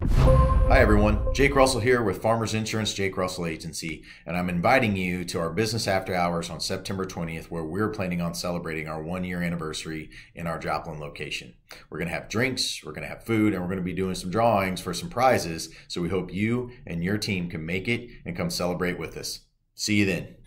Hi everyone, Jake Russell here with Farmers Insurance Jake Russell Agency, and I'm inviting you to our business after hours on September 20th, where we're planning on celebrating our 1-year anniversary in our Joplin location. We're going to have drinks, we're going to have food, and we're going to be doing some drawings for some prizes, so we hope you and your team can make it and come celebrate with us. See you then.